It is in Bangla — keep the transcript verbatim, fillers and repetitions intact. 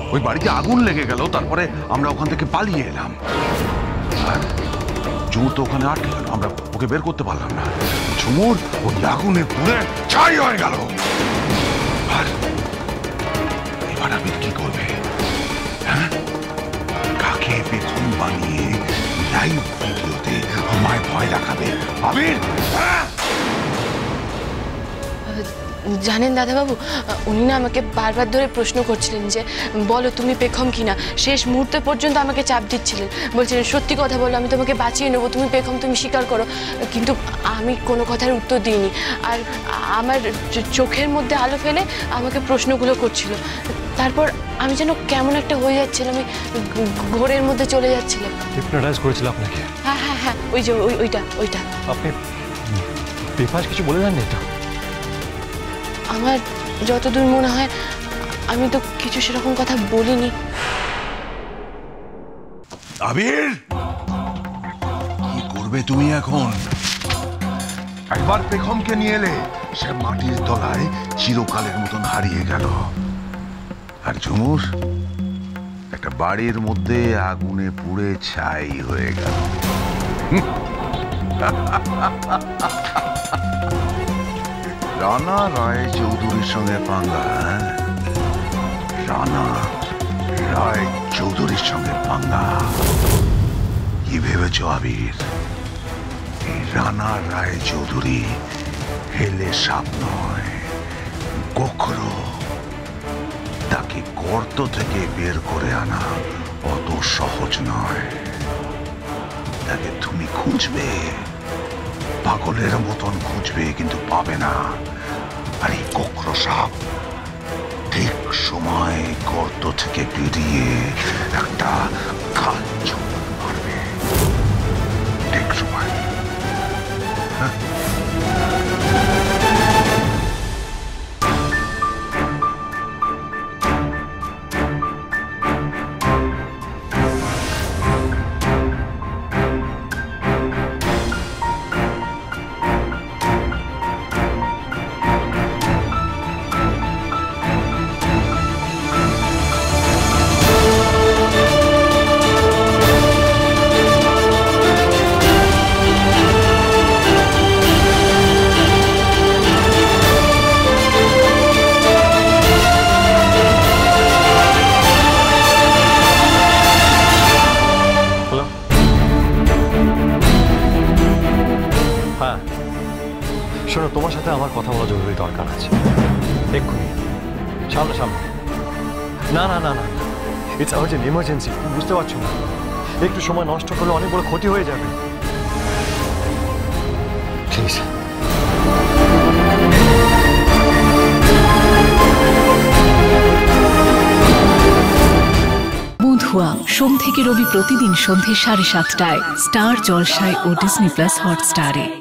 ওই বাড়িতে আগুন লেগে গেল, তারপরে আমরা ওখান থেকে পালিয়ে এলাম। আর ঝুমুর তো ওখানে আটকে গেল, আমরা ওকে বের করতে পারলাম না। ঝুমুর ওই আগুনে পুড়ে ছাই হয়ে গেল। আর এবার আবির কি করবে? হ্যাঁ, কাকে বেগম বানিয়ে লাইভ ভিডিওতে আমায় ভয় দেখাবে আবির? হ্যাঁ, জানেন দাদাবাবু, উনি না আমাকে বারবার ধরে প্রশ্ন করছিলেন যে বলো তুমি পেখম কিনা। শেষ মুহূর্তে পর্যন্ত আমাকে চাপ দিচ্ছিলেন, বলছিলেন সত্যি কথা বলো, আমি তোমাকে বাঁচিয়ে নেবো, তুমি পেখম, তুমি স্বীকার করো। কিন্তু আমি কোনো কথার উত্তর দিইনি। আর আমার চোখের মধ্যে আলো ফেলে আমাকে প্রশ্নগুলো করছিল। তারপর আমি যেন কেমন একটা হয়ে যাচ্ছিলাম, আমি ঘোরের মধ্যে চলে যাচ্ছিলাম। হিপনোটাইজ করেছিল আপনাকে? হ্যাঁ হ্যাঁ হ্যাঁ, ওই যে ওই ওইটা ওইটা আপনি বেফাস কিছু বলে যাননি তো? আমার যতদূর মনে হয় আমি তো কিছু সেরকম কথা বলিনি। আবির, কি করবে তুমি এখন? একবার পেখমকে নিয়ে এলে সে মাটির তলায় চিরকালের মতন হারিয়ে গেল। আর ঝুমুর একটা বাড়ির মধ্যে আগুনে পুড়ে ছাই হয়ে গেল। রানা রায় চৌধুরীর সঙ্গে পাঙ্গা। রানা রায় চৌধুরীর সঙ্গে পাঙ্গা। কি ভেবেছ আবির? এই রানা রায় চৌধুরী হেলে সাপ নয়, গোখরো। তাকে গর্ত থেকে বের করে আনা অত সহজ নয়। তাকে তুমি খুঁজবে, পাগলের মতন খুঁজবে, কিন্তু পাবে না। আর এই গোখরো সাপ ঠিক সময় গর্ত থেকে বেরিয়ে একটা খাল মারবে, ঠিক সময়। হ্যাঁ, শোনো, তোমার সাথে আমার কথা বলা জরুরি দরকার আছে, এক্ষুনি। সামনে সামনে। না না না না, ইটস আর্জেন্ট, ইমার্জেন্সি। তুমি বুঝতে পারছো না? একটু সময় নষ্ট করলে অনেক বড় ক্ষতি হয়ে যাবে। প্লিজ। বধুয়া সোম থেকে রবি প্রতিদিন সন্ধ্যে সাড়ে সাতটায় স্টার জলসায় ও ডিজনি প্লাস হটস্টারে।